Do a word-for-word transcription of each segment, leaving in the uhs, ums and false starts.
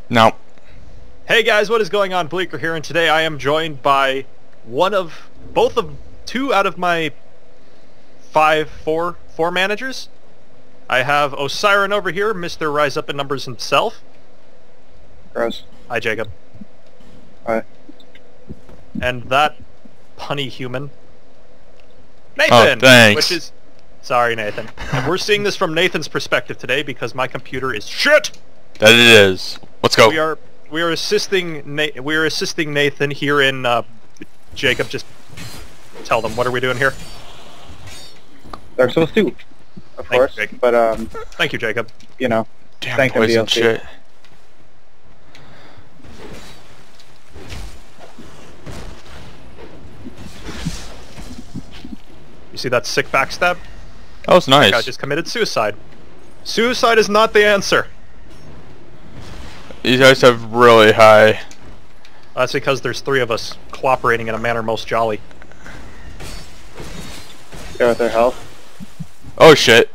No. Hey guys, what is going on? Bleaker here, and today I am joined by one of, both of, two out of my five, four, four managers. I have Osiren over here, Mister Rise Up in Numbers himself. Gross. Hi, Jacob. Hi. And that punny human, Nathan! Oh, thanks. Which is... Sorry, Nathan. And we're seeing this from Nathan's perspective today because my computer is shit! That it is. Let's go. We are we are assisting Na we are assisting Nathan here in uh, Jacob. Just tell them, what are we doing here? Dark Souls two, of Thank course. you, Jacob. But um, Thank you, Jacob. you know, Damn thank him, poison D L C. shit. You see that sick backstab? That was nice. That guy just committed suicide. Suicide is not the answer. These guys have really high. That's because there's three of us cooperating in a manner most jolly. Go with their health. Oh shit.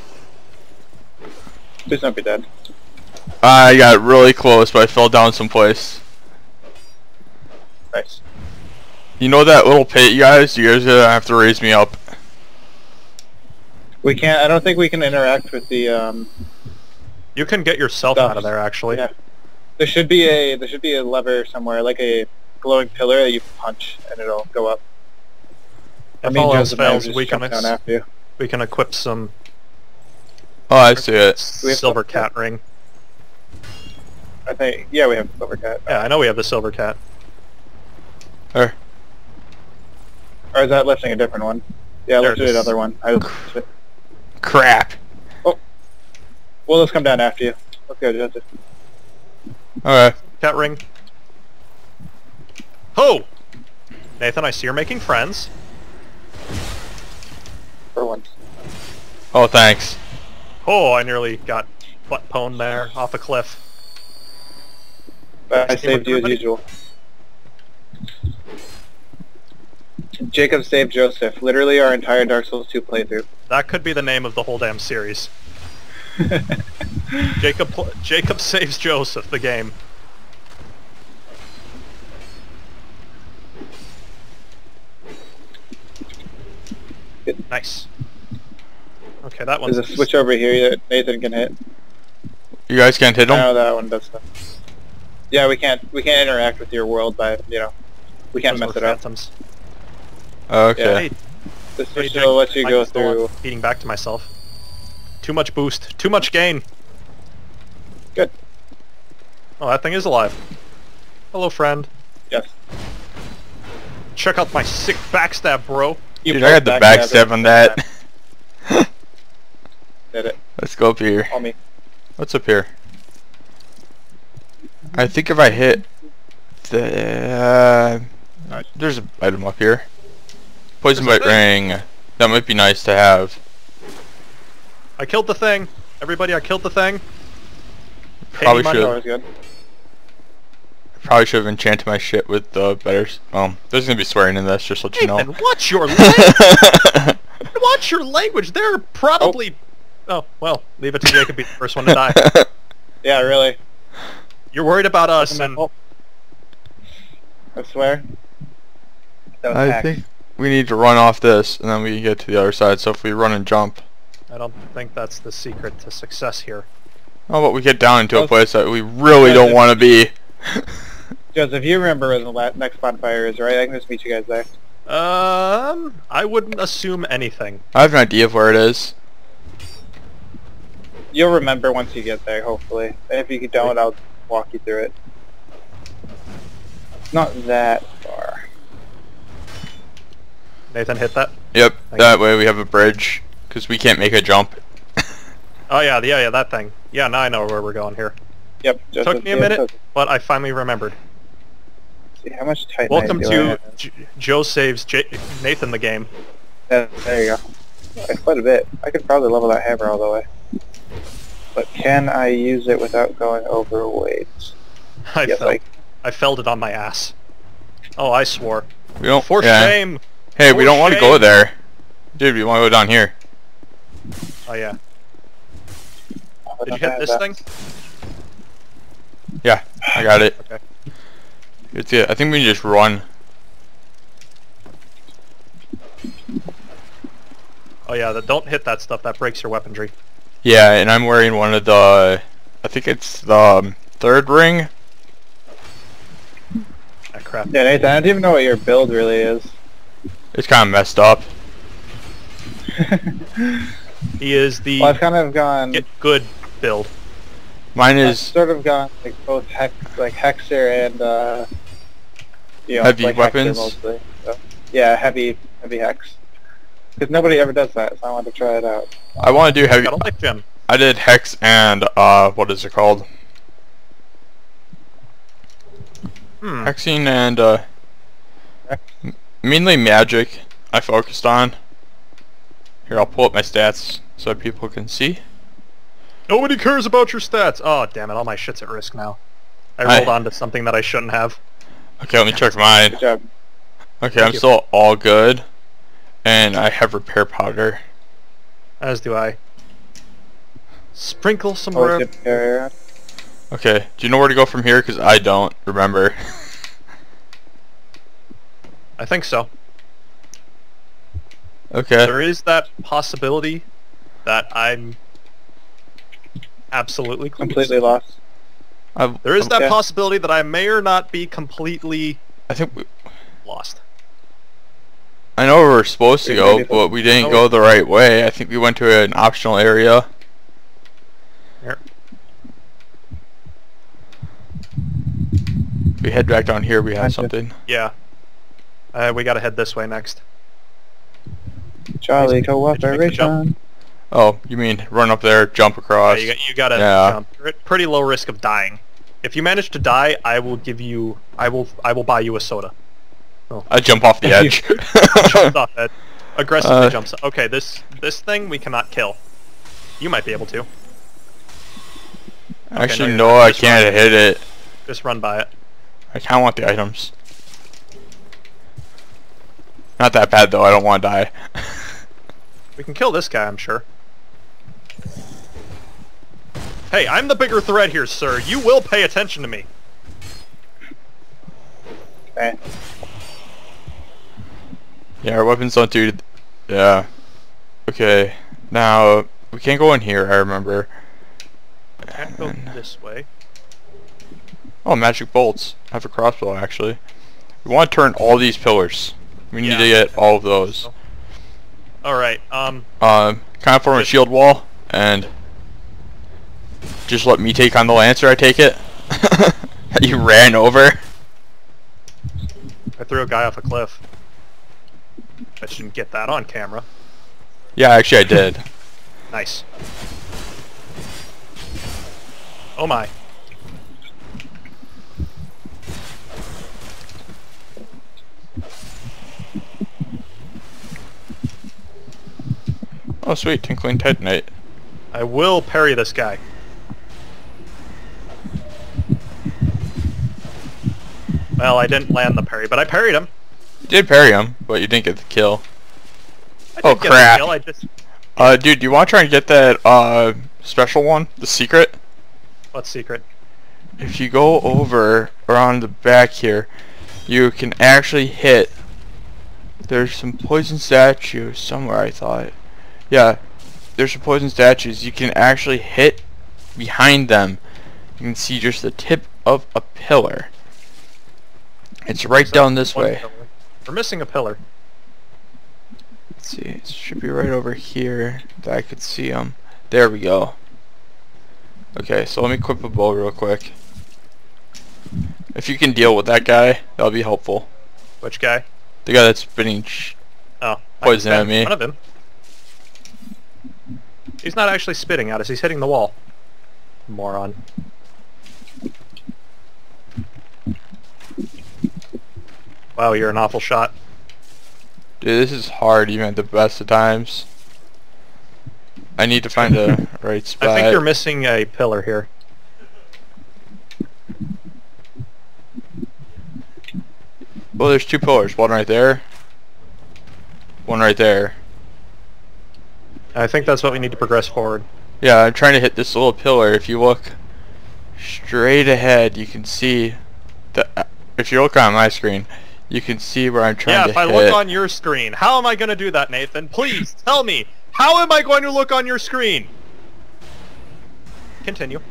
Please don't be dead. I got really close, but I fell down someplace. Nice. You know that little pit, you guys? You guys are gonna have to raise me up. We can't. I don't think we can interact with the. Um, You can get yourself Stuff. out of there, actually. yeah. There should be a. There should be a lever somewhere, like a glowing pillar that you punch, and it'll go up. If Me and all else Joseph and I fails, just we can jump down ex after you. we can equip some Oh, I see it. We have silver some- cat ring. I think. Yeah, we have silver cat. Yeah, I know we have the silver cat. There. Or is that lifting a different one? Yeah, There let's it do is. another one. I just, Crap. well, let's come down after you. Let's go, Joseph. Okay. Cat ring. Ho! Nathan, I see you're making friends. For once. Oh, thanks. Oh, I nearly got butt pwned there off a cliff. But I Same saved with you as everybody. usual. Jacob saved Joseph. Literally our entire Dark Souls two playthrough. That could be the name of the whole damn series. Jacob pl Jacob saves Joseph, the game. Nice. Okay, that one's... There's a switch over here that Nathan can hit. You guys can't hit I them? know that one does stuff. Yeah, we can't we can't interact with your world by you know we can't those mess were it up. phantoms. Okay. Hey, The hey, switch Jacob, will let you I go can still through. on feeding back to myself. Too much boost. Too much gain. Good. Oh, that thing is alive. Hello, friend. Yes. Check out my sick backstab, bro. You Dude, I got the pulled backstab on that. Did it? Let's go up here. On me. What's up here? I think if I hit the... Uh, there's an item up here. Poison There's a bite ring. That might be nice to have. I killed the thing. Everybody, I killed the thing. Pay Probably me money. should. Always good. Probably should have enchanted my shit with the better... Um, there's gonna be swearing in this, just to let you Nathan, know. watch your language. Watch your language. They're probably... Oh. well, leave it to Jacob be the first one to die. Yeah, really. You're worried about us, Wasn't my and fault. I swear. That was I hacked. think we need to run off this, and then we can get to the other side. So if we run and jump... I don't think that's the secret to success here. Oh, but we get down into a Oh. place that we really Yeah, don't if- want to be. Joseph, you remember where the la next bonfire is, right? I can just meet you guys there. Um, I wouldn't assume anything. I have an idea of where it is. You'll remember once you get there, hopefully. And if you don't, I'll walk you through it. It's not that far. Nathan, hit that. Yep, Thank that way we have a bridge, because we can't make a jump. Oh yeah, yeah, yeah, that thing. Yeah, now I know where we're going here. Yep. Joseph, Took me a yeah, minute, Joseph. but I finally remembered. See, how much tight Welcome do I to have? J Joe saves J Nathan the game. Yeah, there you go. That's quite a bit. I could probably level that hammer all the way. But can I use it without going overweight? I Yes, felt I- I felt it on my ass. Oh, I swore. We don't. For yeah. shame. Hey, we For don't want to go shame. there, dude. We want to go down here. Oh yeah. Oh, Did you not hit this bad. thing? Yeah, I got it. Okay. It's it. I think we can just run. Oh yeah, the, don't hit that stuff. That breaks your weaponry. Yeah, and I'm wearing one of the, I think it's the um, third ring. Ah, crap. Yeah, Nathan, I don't even know what your build really is. It's kind of messed up. He is the Well, I've kind of gone. get good build. Mine I've is sort of gone like both hex, like hexer and uh, you know, Heavy like weapons? Hexer mostly. So, yeah, heavy, heavy hex. Because nobody ever does that, so I wanted to try it out. I want to do heavy. Got a life gem. I did hex and uh, what is it called? Hmm. Hexing and uh, Hex. m- mainly magic. I focused on. Here, I'll pull up my stats so that people can see. Nobody cares about your stats. Oh damn it! All my shit's at risk now. I I- rolled onto something that I shouldn't have. Okay, let me check mine. Good job. Okay, Thank I'm you. still all good, and I have repair powder. As do I. Sprinkle some Always rare. good to carry around. Okay, do you know where to go from here? Because I don't remember. I think so. Okay. There is that possibility that I'm absolutely clueless. Completely lost. I've, There is that Okay. possibility that I may or not be completely I think we, lost. I know where we're supposed to Maybe go, the- but we didn't Oh. go the right way. I think we went to an optional area. Here. We head back down here. We have Gotcha. something. Yeah. Uh, we gotta head this way next. Jolly Did you make the cooperation. Oh, you mean run up there, jump Yeah, across? you, got, you gotta Yeah. jump. You're at pretty low risk of dying. If you manage to die, I will give you. I will. I will buy you a soda. I jump off the edge. Jumps off it. Aggressively Uh, jumps. Okay, this this thing we cannot kill. You might be able to. Actually, no, no, you're not. I Just can't hit it. Just run by it. I kind of want the items. Not that bad though. I don't want to die. We can kill this guy, I'm sure. Hey, I'm the bigger threat here, sir. You will pay attention to me. Okay. Yeah, our weapons don't do. Yeah. Okay. Now we can't go in here. I remember. Can't go And- this way. Oh, magic bolts. I have a crossbow actually. We want to turn all these pillars. We need Yeah. to get all of those. Alright, um, Um, kind of form a Just- shield wall and just let me take on the lancer. I take it. You ran over. I threw a guy off a cliff. I shouldn't get that on camera. Yeah, actually I did. Nice. Oh my. Oh sweet, tinkling titanite. I will parry this guy. Well, I didn't land the parry, but I parried him. You did parry him, but you didn't get the kill. I Oh, did get crap. the kill, I just... Uh, dude, do you want to try and get that uh special one, the secret? What's secret? If you go over around the back here, you can actually hit. There's some poison statues somewhere, I thought. Yeah, there's some poison statues. You can actually hit behind them. You can see just the tip of a pillar. It's right So, down this one way. pillar. We're missing a pillar. Let's see, it should be right over here that I could see them. There we go. Okay, so let me equip a bow real quick. If you can deal with that guy, that'll be helpful. Which guy? The guy that's spitting sh Oh, I Poison can stand at me. in front of him. He's not actually spitting at us, he's hitting the wall. Moron. Wow, you're an awful shot. Dude, this is hard even at the best of times. I need to find the right spot. I think you're missing a pillar here. Well, there's two pillars. One right there. One right there. I think that's what we need to progress forward. Yeah, I'm trying to hit this little pillar. If you look straight ahead, you can see the. If you look on my screen, you can see where I'm trying yeah, to if I hit. look on your screen, how am I going to do that, Nathan? Please tell me. How am I going to look on your screen? Continue.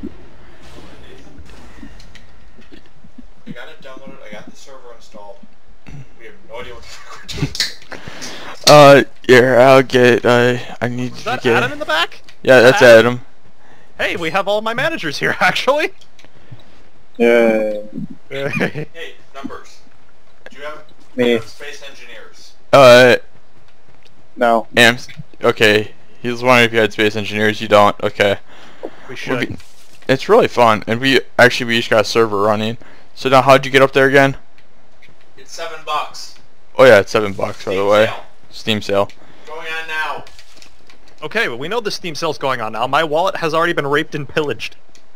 I got it downloaded. I got the server installed. We have no idea what the fuck we're doing. Uh, here, I'll get. Uh, I need Is to that get. Adam in the back? Yeah, that's Adam? Adam. Hey, we have all my managers here, actually. Yeah. Hey, numbers. Do you have Me. have space engineers? Uh, No. Am. Okay, he was wondering if you had space engineers. You don't. Okay. We We'll should. be- It's really fun, and we actually we just got a server running. So now, how'd you get up there again? It's seven bucks. Oh yeah, it's seven bucks by the Steam way. sale. Steam sale. Going on now. Okay, well, we know the Steam sale's going on now. My wallet has already been raped and pillaged.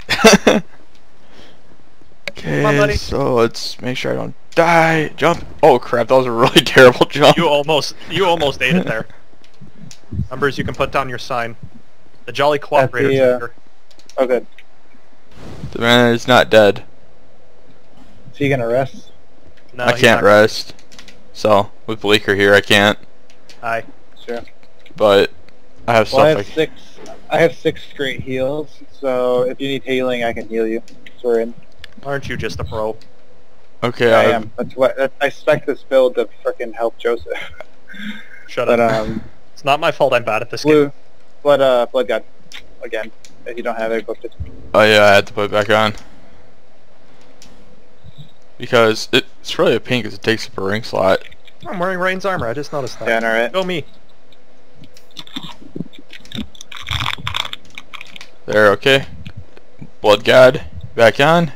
Okay, on, buddy. so let's make sure I don't die. Jump. Oh crap, that was a really terrible jump. You almost, you almost ate it there. Numbers, you can put down your sign. The Jolly Cooperator. the, uh, Tiger. Oh, good. The man is not dead. Is he gonna rest? No, I he's can't not- rest. So with Bleaker here, I can't. Hi. Sure. But I have Well, I stuff. have I six. I have six straight heals, so if you need healing, I can heal you. So we're in. Aren't you just a pro? okay, I I am. That's what that, I spec this build to frickin' help Joseph. Shut but up. um, It's not my fault I'm bad at this game. blue, blood, uh, blood god, again. If you don't have it, booked it. Oh yeah, I had to put it back on. Because it, it's really a pain because it takes up a ring slot. I'm wearing Rain's armor. I just noticed that. Yeah, alright. Go me. There, okay. Blood God, back on.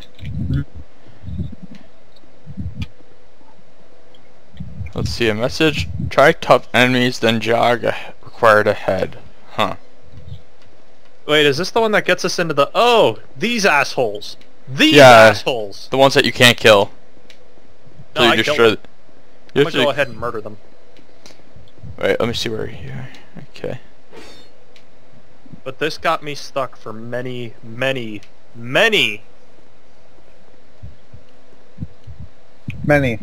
Let's see a message. Try tough enemies, then jog a- required ahead. Huh. Wait, is this the one that gets us into the... Oh, these assholes. These Yeah. assholes. The ones that you can't kill. No, So you I just killed try- them. you I'm have gonna go to- ahead and murder them. Wait, let me see where you are. Okay. But this got me stuck for many, many, many... Many.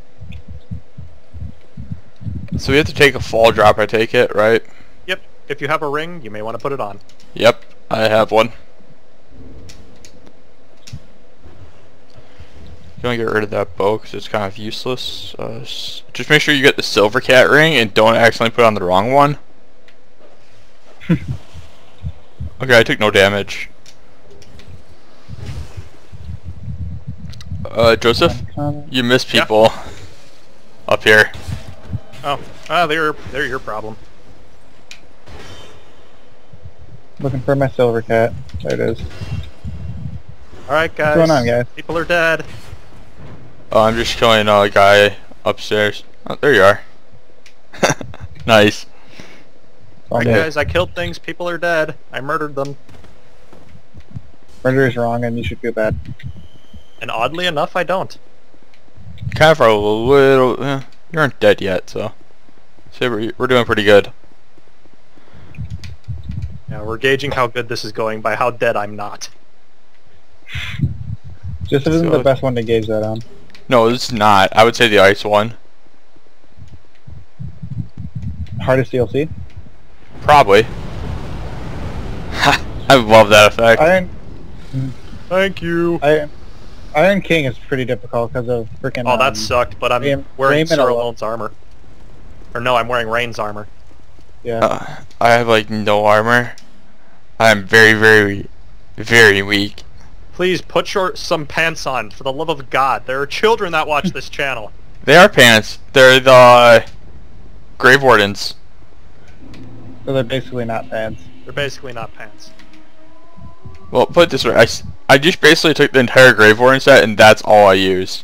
So we have to take a fall drop, I take it, right? Yep. If you have a ring, you may want to put it on. Yep, I have one. You want to get rid of that bow because it's kind of useless. Uh, s- just make sure you get the silver cat ring and don't accidentally put on the wrong one. Okay, I took no damage. Uh, Joseph, you miss Yeah. people up here. Oh, ah, they're they're your problem. Looking for my silver cat. There it is. All right, guys. What's going on, guys? People are dead. Oh, I'm just killing a guy upstairs. Oh, there you are. Nice. All All right, good. guys. I killed things. People are dead. I murdered them. Murder is wrong, and you should feel bad. And oddly enough, I don't. Kind of a little. Eh, you aren't dead yet, so. So we're, we're doing pretty good. Yeah, we're gauging how good this is going by how dead I'm not. Just isn't So- the best one to gauge that on. No, it's not. I would say the ice one. Hardest D L C. Probably. I love that effect. Iron. Thank you. Iron. Iron King is pretty difficult because of freaking. Oh, that um, sucked, but I'm Ram- wearing Raymond alone. Sir armor. Or no, I'm wearing Rain's armor. Yeah. Uh, I have like no armor. I'm very, very, very weak. Please put your some pants on, for the love of God. There are children that watch this channel. They are pants. They're the uh, Grave Wardens. So they're basically not fans. They're basically not pants. Well, put it this way. I, s- I just basically took the entire Grave Warden set and that's all I use.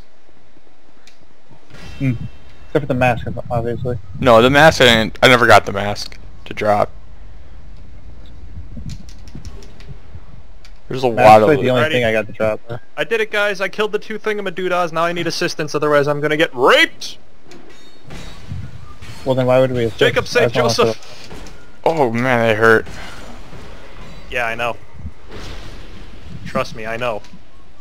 Hmm. Except for the mask, obviously. No, the mask, I, didn't, I never got the mask to drop. There's a Mask lot is of like the only Alrighty. thing I got to drop. I did it, guys. I killed the two thingamadoodas. Now I need assistance, otherwise I'm gonna get raped. Well, then why would we assist? Jacob, I save just wanna Joseph. Oh man, they hurt. Yeah, I know. Trust me, I know.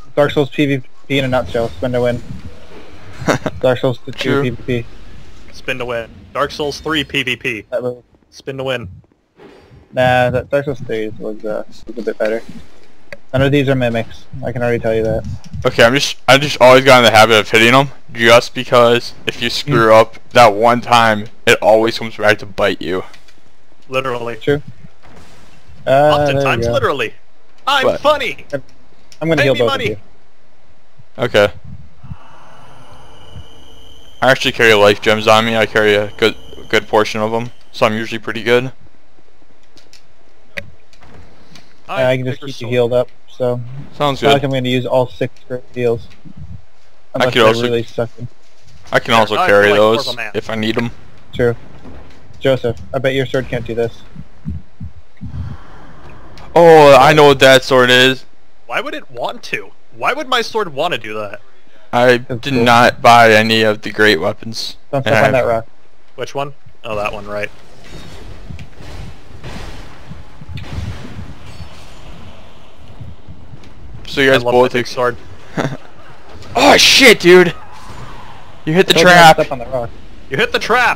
Dark Souls PvP in a nutshell. Spin to win. Dark Souls two True. PvP. Spin to win. Dark Souls three PvP. That was, Spin to win. nah, that Dark Souls three was, uh, was a bit better. None of these are mimics. I can already tell you that. Okay, I'm just I just always got in the habit of hitting them, just because if you screw up that one time, it always comes back to bite you. Literally. True. Uh, there you Oftentimes, go. literally. I'm What? funny. I'm gonna Pay heal me both money. of you. Okay. I actually carry life gems on me. I carry a good good portion of them, so I'm usually pretty good. Uh, I can just Bleaker keep you sword. healed up, so Sounds it's not like good. I'm going to use all six great heals. Unless could they're also- really sucking. I can Sure, also I carry feel like more of those a man. if I need them. True. Joseph, I bet your sword can't do this. Oh, I know what that sword is. Why would it want to? Why would my sword want to do that? I That's did cool. not buy any of the great weapons. Don't And step I on that have- rock. Which one? Oh, that one, right. So you I guys love both my big sword. Oh shit, dude! You hit the Told you not to trap. Step on that rock. You hit the trap.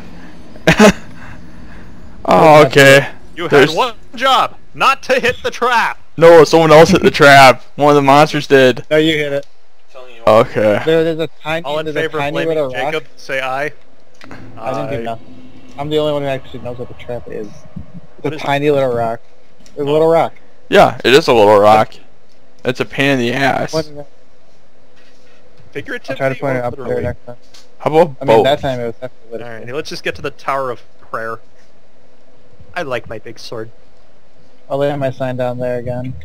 Oh, okay. You There's- had one job, not to hit the trap. No, someone else hit the trap. One of the monsters did. No, you hit it. Telling you Okay. There, there's a tiny, All in there's a favor of tiny blaming little rock. Jacob, say aye. I didn't do Aye. nothing. I'm the only one who actually knows what the trap is. What It's is a tiny little rock. It's a little rock. Yeah, it is a little rock. It's a pain in the ass. What is it? Figuratively I'll try to point or it up there literally? next time. How about I mean, both? that time it was definitely literally. Alright, let's just get to the Tower of Prayer. I like my big sword. I'll lay my sign down there again.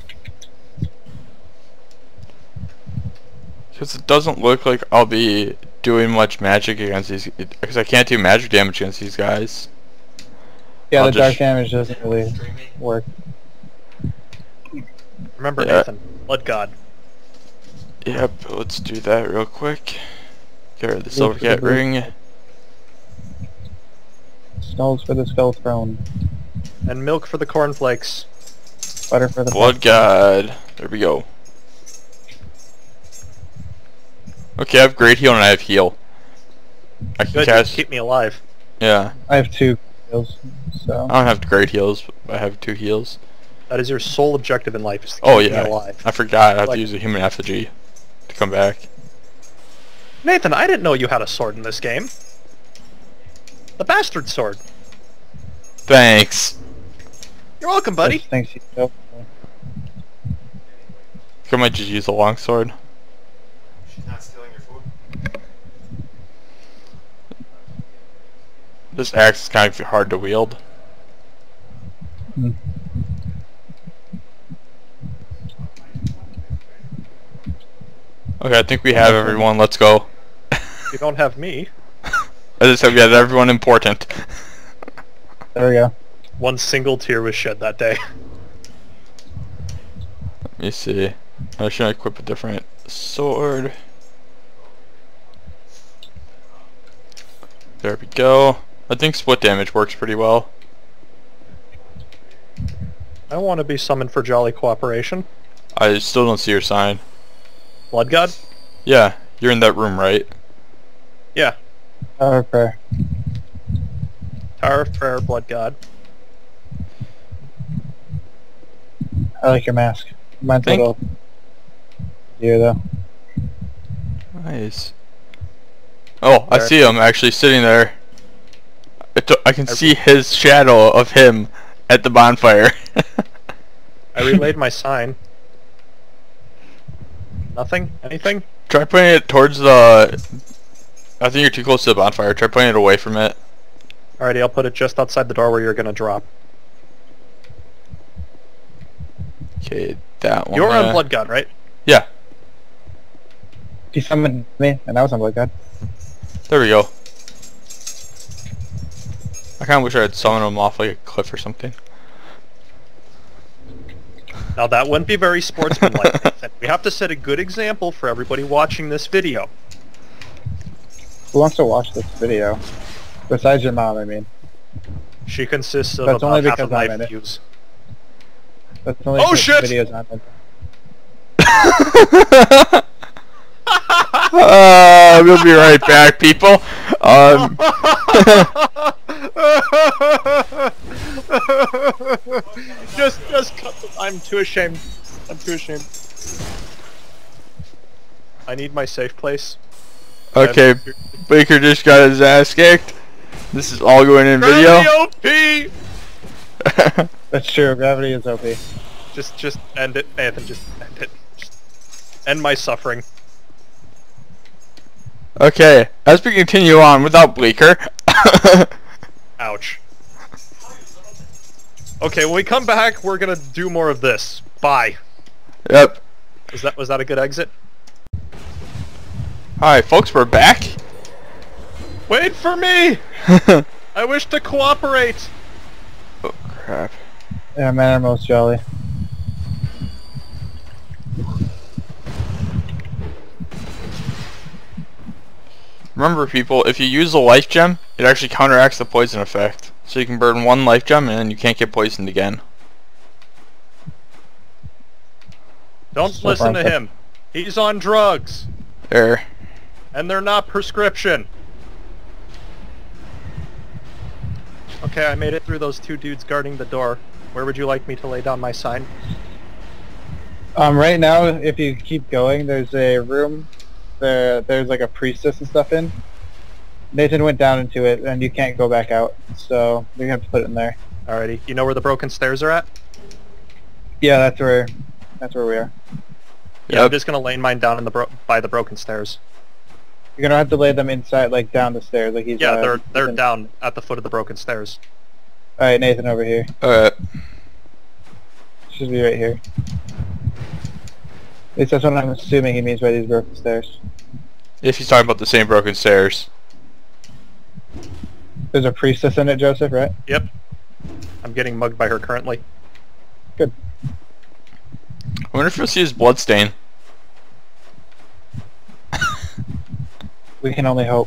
Because it doesn't look like I'll be doing much magic against these, because I can't do magic damage against these guys. Yeah, I'll the dark just- damage doesn't really streaming. work. Remember Yeah. Nathan, Blood God. Yep, let's do that real quick. Get rid of the Look silver for the cat blue- ring. Skulls for the skull throne. And milk for the cornflakes. Butter for the Blood god. There we go. Okay, I have great heal and I have heal. I can Good, cast. keep me alive. Yeah, I have two heals, so. I don't have great heals, but I have two heals. That is your sole objective in life, is to keep Oh me yeah, alive. I forgot. I have Like- to use a human effigy to come back. Nathan, I didn't know you had a sword in this game. The bastard sword. Thanks. You're welcome, buddy. Just thinks he's so- I might just use a longsword. She's not stealing your food. This axe is kind of hard to wield. Hmm. Okay, I think we have everyone. Let's go. You don't have me. I just said we had everyone important. There we go. One single tear was shed that day. Let me see. I should equip a different sword. There we go. I think split damage works pretty well. I want to be summoned for jolly cooperation. I still don't see your sign. Blood God? Yeah, you're in that room, right? Yeah. Tower of prayer. Tower of Prayer, Blood God. I like your mask. Mine's a Thank- little dear though. Nice. Oh, I There. see him actually sitting there. It t- I can see his shadow of him at the bonfire. I relayed my sign. Nothing? Anything? Try putting it towards the... I think you're too close to the bonfire. Try putting it away from it. Alrighty, I'll put it just outside the door where you're gonna drop. Okay, that one. You're on there. Blood God, right? Yeah, He summoned me, and I was on Blood God. there we go. I kind of wish I had summoned him off like a cliff or something. Now that wouldn't be very sportsmanlike. Nathan. We have to set a good example for everybody watching this video. Who wants to watch this video? Besides your mom, I mean. She consists of That's about only half because of my I'm in it. views. That's only Oh, because shit! Videos on it. uh, we'll be right back, people. Um, just, just cut the, I'm too ashamed. I'm too ashamed. I need my safe place. okay, Bleaker just got his ass kicked. This is all going in video. O P! That's true. Gravity is O P. Just, just end it, Anthony. Just end it. Just end my suffering. Okay, as we continue on without Bleaker. Ouch. Okay, when we come back, we're gonna do more of this. Bye. Yep. Was that was that a good exit? Alright, folks, we're back. Wait for me! I wish to cooperate. Oh crap. Yeah, man, I'm most jolly. Remember, people, if you use a life gem, it actually counteracts the poison effect. So you can burn one life gem and then you can't get poisoned again. Don't So listen to far, him. He's on drugs. There. And they're not prescription. Okay, I made it through those two dudes guarding the door. Where would you like me to lay down my sign? Um, right now, if you keep going, there's a room. There, there's like a priestess and stuff in. Nathan went down into it, and you can't go back out. So you're gonna have to put it in there. Alrighty. You know where the broken stairs are at? Yeah, that's where. That's where we are. Yeah, I'm Yep. just gonna lay mine down in the bro by the broken stairs. You're gonna have to lay them inside, like down the stairs, like he's. Yeah, uh, they're they're Nathan. down at the foot of the broken stairs. All right, Nathan, over here. Alright. Should be right here. At least that's what I'm assuming he means by these broken stairs. If he's talking about the same broken stairs. There's a priestess in it, Joseph, right? Yep. I'm getting mugged by her currently. Good. I wonder if you'll see his blood stain. We can only hope.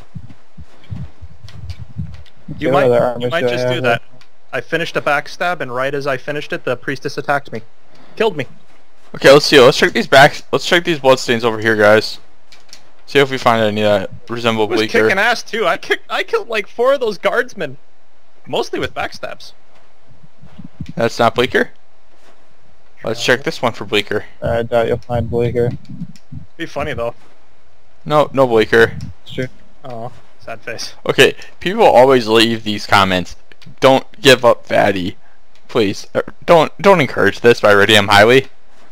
You Okay, what might other you armors might do I just do have? that. I finished a backstab, and right as I finished it, the priestess attacked me. Killed me. Okay, let's see. Let's check these back. Let's check these blood stains over here, guys. See if we find any that resemble I was Bleaker. kicking ass too. I kicked I killed like four of those guardsmen. Mostly with backstabs. That's not Bleaker? Let's check this one for Bleaker. I doubt you'll find Bleaker. Be funny though. No, no Bleaker. It's true. Oh, sad face. Okay, people always leave these comments. Don't give up, fatty. Please, uh, don't don't encourage this by rating him highly.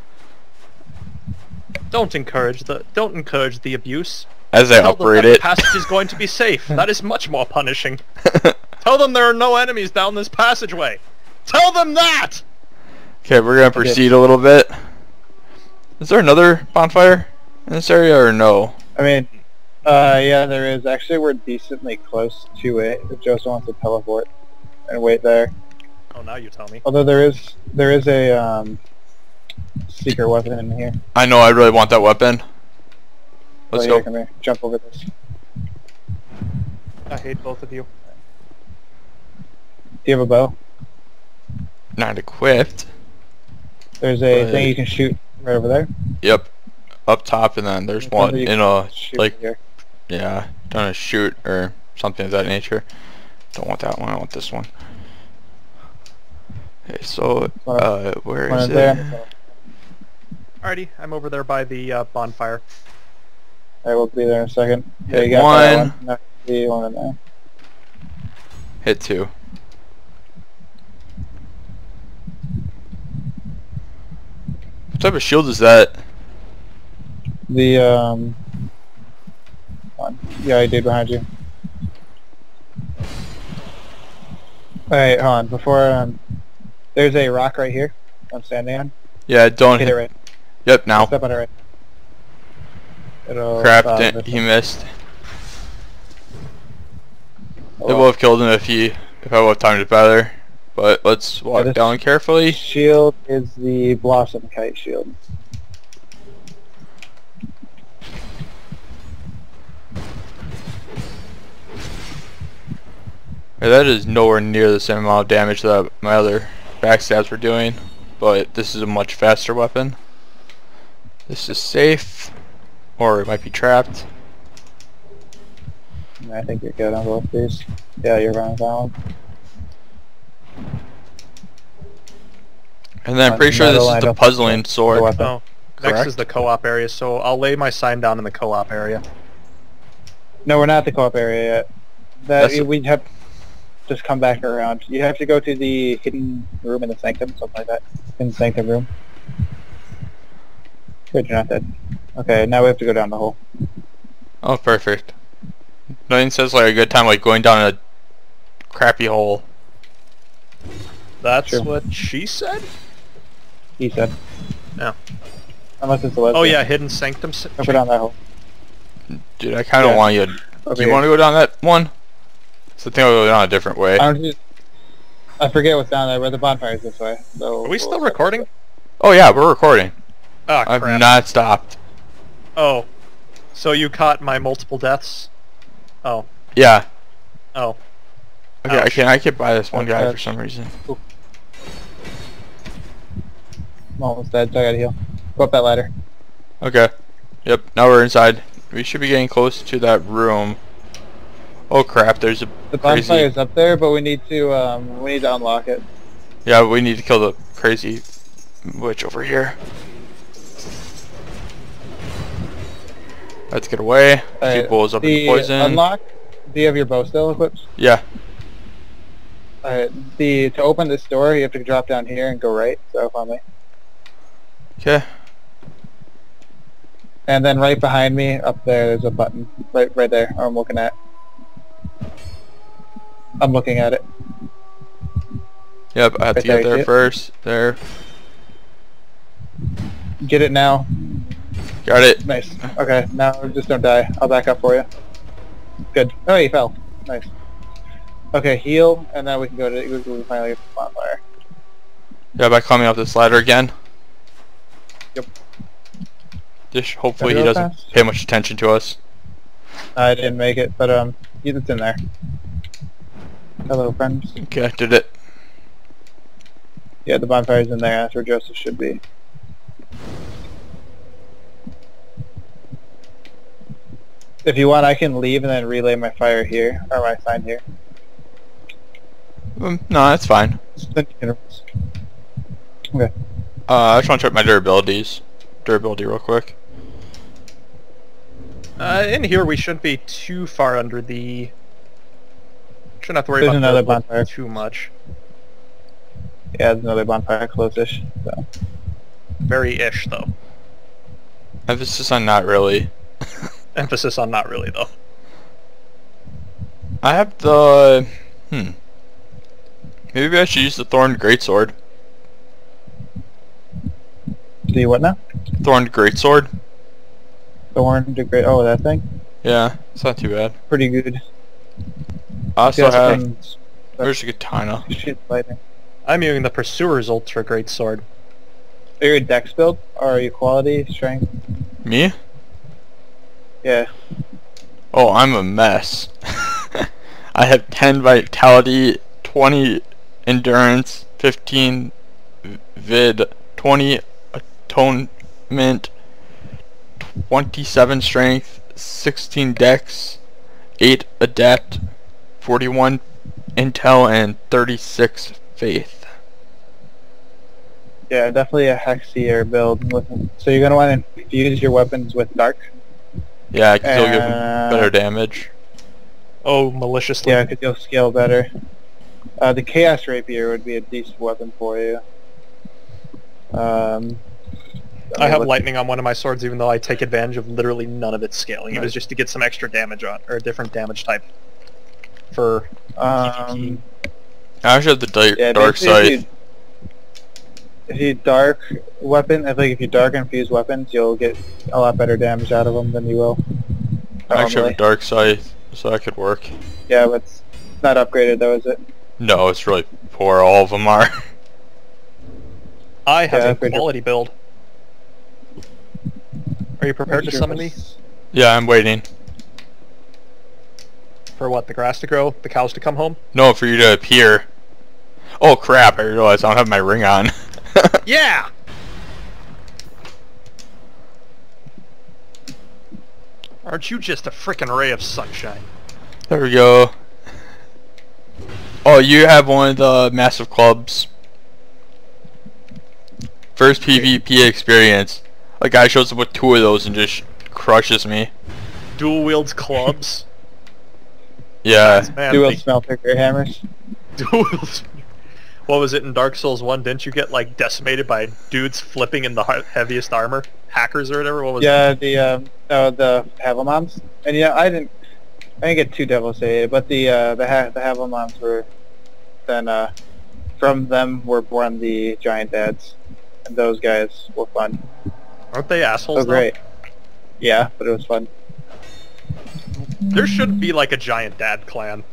Don't encourage the don't encourage the abuse. As I Tell them operate that the it. passage is going to be safe. That is much more punishing. Tell them there are no enemies down this passageway. Tell them that! Okay, we're gonna proceed a little bit. Is there another bonfire in this area or no? I mean, uh, yeah, there is. Actually, we're decently close to it. If Joseph wants to teleport and wait there. Oh, now you tell me. Although there is, there is a um, secret weapon in here. I know I really want that weapon. Let's oh, go. Here, come here. Jump over this. I hate both of you. Do you have a bow? Not equipped. There's a But- thing you can shoot right over there. Yep. Up top, and then there's one You in can a shoot like here. yeah, done a shoot or something of that nature. Don't want that one. I want this one. Okay, so uh, where One is is it? there. Alrighty, I'm over there by the uh, bonfire. Alright, we'll be there in a second. Yeah, Hit you got that one. one. No, the one in there. Hit two. What type of shield is that? The um. One. Yeah, I did behind you. Alright, hold on. Before um, there's a rock right here. I'm standing on. Yeah, don't Hit hit. it right. Yep, now. Step on it right. It'll. Crap, uh, didn't- this he one. missed. Oh, It well. would have killed him if he if I would have timed it better. But let's walk this- down carefully. Shield is the blossom kite shield. Yeah, that is nowhere near the same amount of damage that my other backstabs were doing, but this is a much faster weapon. This is safe, or it might be trapped. I think you're good on both these. Yeah, you're running that one. And then I'm Uh, pretty sure this metal, is I the don't puzzling think so. sword. The weapon. Oh, next Correct. is the co-op area, so I'll lay my sign down in the co-op area. No, we're not at the co-op area yet. That That's the- we'd have just come back around. You have to go to the hidden room in the sanctum, something like that. In the sanctum room. Good, you're not dead. Okay, now we have to go down the hole. Oh, perfect. Nothing says like a good time like going down a crappy hole. That's True. what she said? He said. No. Unless it's a lesbian. Oh yeah, hidden sanctum. s- Go down that hole. Dude, I kind of Yeah. want you. To, Over do you here. want to go down that one? So I think I'll go down a different way. I don't just, I forget what's down there, but the bonfire's this way. So Are we still recording? Oh yeah, we're recording. Ah, I've crap. not stopped. Oh. So you caught my multiple deaths? Oh. Yeah. Oh. Okay, I Ouch. can I can buy this one guy Okay. for some reason. I'm almost dead, so I gotta heal. Go up that ladder. Okay. Yep. Now we're inside. We should be getting close to that room. Oh crap! There's a The crazy. bonfire's up there, but we need to um we need to unlock it. Yeah, we need to kill the crazy witch over here. Let's get away. Alright, She blows up in the poison. unlock. Do you have your bow still equipped? Yeah. Alright. The to open this door, you have to drop down here and go right. So follow me. Okay. And then right behind me, up there, there's a button. Right, right there. I'm looking at. I'm looking at it. Yep. I have Right to there, get you there see it? first. There. Get it now. Got it. Nice. Okay, now just don't die. I'll back up for you. Good. Oh, you fell. Nice. Okay, heal, and then we can go to we can finally get to the bonfire. Yeah, by climbing up this ladder again. Yep. Just hopefully Gotta he go doesn't fast. pay much attention to us. I didn't make it, but um, it's in there. Hello, friends. Okay, I did it. Yeah, the bonfire's in there. That's where Joseph should be. If you want, I can leave and then relay my fire here, or my sign here. Um, no, that's fine. Then you can- Okay. Uh, I just want to check my durabilities. Durability real quick. Uh, in here we shouldn't be too far under the... Shouldn't have to worry There's about another the level bonfire. too much. Yeah, there's another bonfire close-ish. So. Very ish though. Emphasis on not really. Emphasis on not really though. I have the... Hmm. Maybe I should use the Thorned Greatsword. Do you what now? Thorned Greatsword? Thorn to great. Oh, that thing. Yeah, it's not too bad. Pretty good. I also Just have... from- Where's the katana? Shit, lightning. I'm using the Pursuer's Ultra Great Sword. Are you a dex build or are you quality strength? Me? Yeah. Oh, I'm a mess. I have ten vitality, twenty endurance, fifteen vid, twenty atonement, twenty-seven strength, sixteen dex, eight adept, forty-one intel, and thirty-six faith. Yeah, definitely a hexier build. With, so you're gonna want to infuse your weapons with dark. Yeah, I can still give him Uh, better damage. Oh, maliciously. Yeah, because you'll scale better. Uh, the chaos rapier would be a decent weapon for you. Um, I have what- lightning on one of my swords even though I take advantage of literally none of its scaling. It was just to get some extra damage on, or a different damage type. For Um, I actually have the di- yeah, dark basically if side. you, if you dark weapon, I think if you dark infuse weapons, you'll get a lot better damage out of them than you will. I actually normally. have a dark side, so that could work. Yeah, but it's not upgraded though, is it? No, it's really poor. All of them are. I have Yeah, I a figured. quality build. Are you prepared to Sure. summon me? Yeah, I'm waiting. For what, the grass to grow? The cows to come home? No, for you to appear. Oh crap, I realized I don't have my ring on. Yeah! Aren't you just a frickin' ray of sunshine? There we go. Oh, you have one of the massive clubs. First PvP experience. A guy shows up with two of those and just crushes me. Dual wields clubs. Yeah. Man, Dual they- smell picker hammers. Dual. What was it in Dark Souls one? Didn't you get like decimated by dudes flipping in the he- heaviest armor? Hackers or whatever? What was Yeah, it? the um, oh, the Havelmoms. And yeah, I didn't, I didn't get too devastated, but the uh, the ha- the Havelmoms were then uh, from them were born the giant dads, and those guys were fun. Aren't they assholes So though? great. Yeah, but it was fun. There should be like a giant dad clan.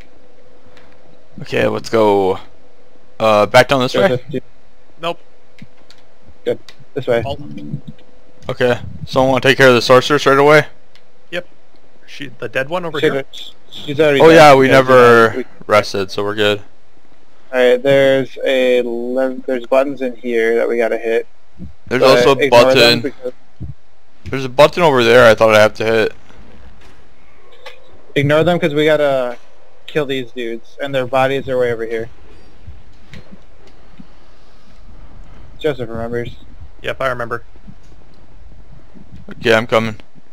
Okay, let's go. Uh, back down this way? Joseph, Nope. Good. This way. All- Okay. Someone want to take care of the sorceress right away? Yep. She, the dead one over She- here. She's already Oh dead. yeah, we Yeah, never we- rested, so we're good. Alright, there's a lev- there's buttons in here that we gotta hit. There's but also a ignore them button. because- There's a button over there I thought I'd have to hit. Ignore them because we gotta kill these dudes, and their bodies are way over here. Joseph remembers. Yep, I remember. Okay, I'm coming.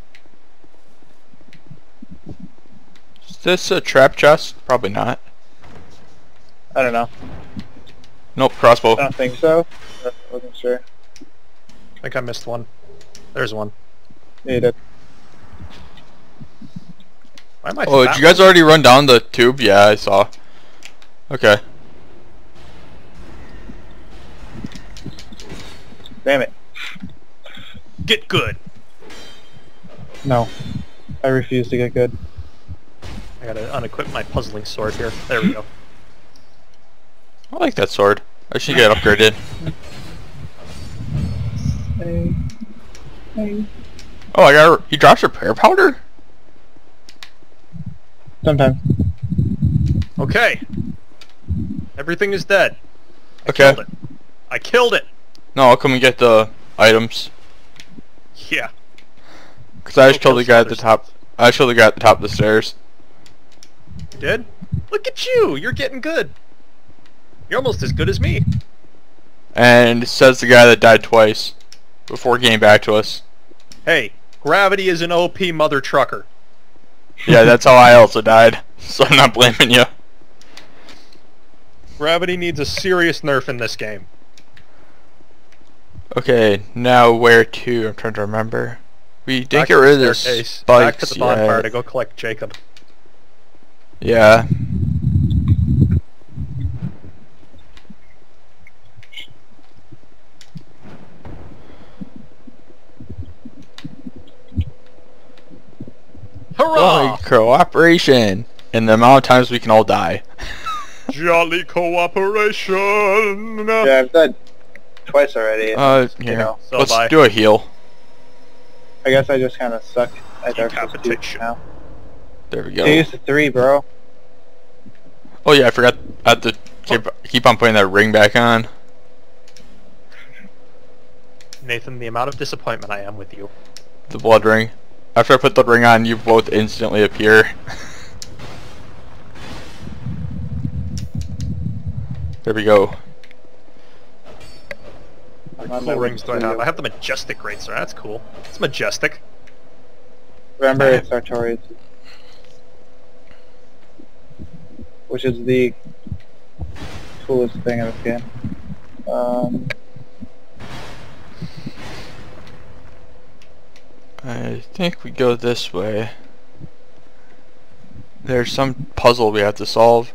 Is this a trap chest? Probably not. I don't know. Nope, crossbow. I don't think so. I wasn't sure. I think I missed one. There's one. Yeah, you did. Why am I Oh, fat? did you guys already run down the tube? Yeah, I saw. Okay. Damn it. Get good. No. I refuse to get good. I gotta unequip my puzzling sword here. There we go. I like that sword. I should get upgraded. Hey. Hey. Oh, I got. He drops repair powder? Sometimes. Okay. Everything is dead. I Okay. killed it. I killed it. No, I'll come and get the items. Yeah. Cause I just Go killed the kill guy some at the other top. I just killed the guy at the top of the stairs. You did? Look at you. You're getting good. You're almost as good as me. And it says the guy that died twice before getting back to us. Hey, gravity is an O P mother trucker. Yeah, that's how I also died. So I'm not blaming you. Gravity needs a serious nerf in this game. Okay, now where to? I'm trying to remember. We didn't Back get to rid of the the staircase. spikes Back to the bonfire yet. to go collect Jacob. Yeah. Hurrah! Oh, cooperation! And the amount of times we can all die. Jolly cooperation! Yeah, I've died twice already. Uh, you here. know, So Let's have I. do a heal. I guess I just kind of suck at Dark Souls two Decapitation. now. There we Two go. used to three, bro. Oh yeah, I forgot. I have to keep, keep on putting that ring back on. Nathan, the amount of disappointment I am with you. The blood ring. After I put the ring on, you both instantly appear. There we go. I'm What on cool my rings do I way to have? you. I have the Majestic Greatsword. That's cool. It's majestic. Remember, it's Sartorius. Which is the coolest thing in this game. Um, I think we go this way. There's some puzzle we have to solve.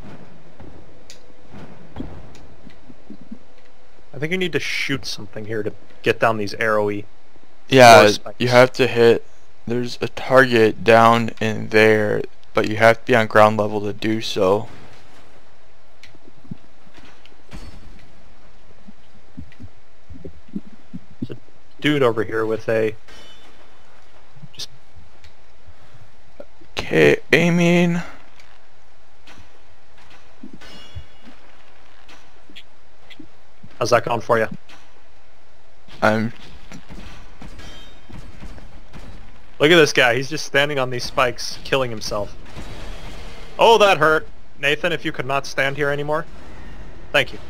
I think you need to shoot something here to get down these arrowy. Yeah, War spikes. you have to hit. There's a target down in there, but you have to be on ground level to do so. There's a dude over here with a... Just Okay, aiming. how's that going for you? I'm. Look at this guy. He's just standing on these spikes, killing himself. Oh, that hurt. Nathan, if you could not stand here anymore. Thank you.